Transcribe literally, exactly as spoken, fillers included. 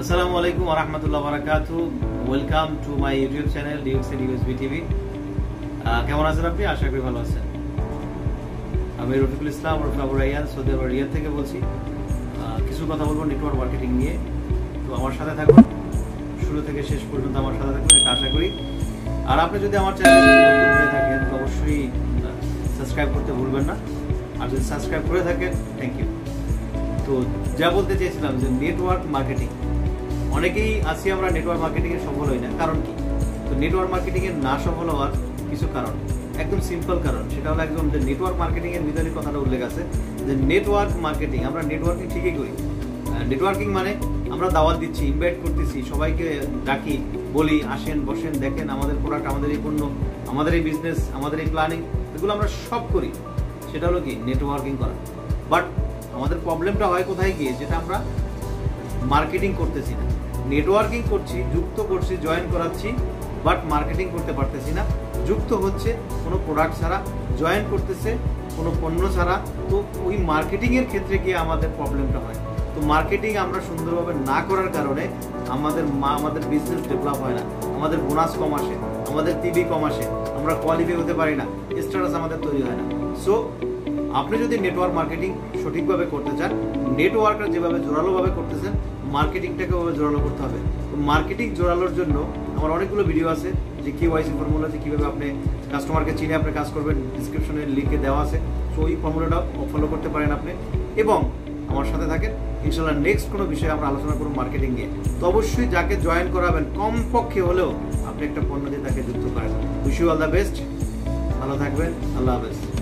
আসসালামু আলাইকুম ওয়া রাহমাতুল্লাহি ওয়া বারাকাতুহু। Welcome to my YouTube channel dukes and USB TV. কেমন আছেন আপনি? আশা করি ভালো আছেন। আমি রফিকুল ইসলাম ওরফে Abu Raiyan, Saudi Arab Riyadh থেকে বলছি। কিছু কথা বলবো নেটওয়ার্ক মার্কেটিং নিয়ে। তো আমার সাথে থাকুন, শুরু থেকে শেষ পর্যন্ত আমার সাথে থাকুন, এটা আশা করি। আর আপনি যদি আমার চ্যানেলে নতুন হয়ে থাকেন তো অবশ্যই সাবস্ক্রাইব করতে ভুলবেন না। আর যদি সাবস্ক্রাইব করে থাকেন থ্যাংক ইউ। তো যা বলতে চেয়েছিলাম যে নেটওয়ার্ক মার্কেটিং, অনেকেই আছি আমরা নেটওয়ার্ক মার্কেটিং এ সফল হই না, কারণ কি? তো নেটওয়ার্ক মার্কেটিং এর না সফল হওয়ার কিছু কারণ, একদম সিম্পল কারণ। সেটা হলো একদম যে নেটওয়ার্ক মার্কেটিং এর ভিতরে কথাটা উল্লেখ আছে যে নেটওয়ার্ক মার্কেটিং, আমরা নেটওয়ার্কিং ঠিকই করি। নেটওয়ার্কিং মানে আমরা দাওয়াত দিচ্ছি, ইনভাইট করতেছি, সবাইকে ডাকি, বলি আসেন বসেন দেখেন আমাদের প্রোডাক্ট, আমাদের এই পণ্য, আমাদের এই বিজনেস, আমাদের এই প্ল্যানিং, এগুলো আমরা সব করি। সেটা হলো কি নেটওয়ার্কিং করা। বাট আমাদের প্রবলেমটা হয় কোথায় গিয়ে, যেটা আমরা মার্কেটিং করতেছি না। নেটওয়ার্কিং করছি, যুক্ত করছি, জয়েন করাচ্ছি, বাট মার্কেটিং করতে পারতেছি না। যুক্ত হচ্ছে কোনো প্রোডাক্ট ছাড়া, জয়েন করতেছে কোনো পণ্য ছাড়া। তো ওই মার্কেটিং এর ক্ষেত্রে গিয়ে আমাদের প্রবলেমটা হয়। তো মার্কেটিং আমরা সুন্দরভাবে না করার কারণে আমাদের আমাদের বিজনেস ডেভেলপ হয় না, আমাদের বোনাস কম আসে, আমাদের টিভি কম আসে, আমরা কোয়ালিফাই হতে পারি না, স্ট্যাটাস আমাদের তৈরি হয় না। সো আপনি যদি নেটওয়ার্ক মার্কেটিং সঠিকভাবে করতে চান, নেটওয়ার্কটা যেভাবে জোরালোভাবে করতেছেন, মার্কেটিংটাকে ওভাবে জোরালো করতে হবে। তো মার্কেটিং জোরালোর জন্য আমার অনেকগুলো ভিডিও আছে, যে কেওয়াইসি ফর্মুলা, যে কীভাবে আপনি কাস্টমারকে চিনে আপনি কাজ করবেন, ডিসক্রিপশনে লিঙ্কে দেওয়া আছে। সো ওই ফর্মুলাটা ফলো করতে পারেন আপনি, এবং আমার সাথে থাকেন। ইনশাল্লাহ নেক্সট কোনো বিষয়ে আমরা আলোচনা করব মার্কেটিং নিয়ে। তো অবশ্যই যাকে জয়েন করাবেন কমপক্ষে হলেও আপনি একটা পণ্য দিয়ে তাকে যুক্ত করেন। Wish you all the best. ভালো থাকবেন। আল্লাহ হাফেজ।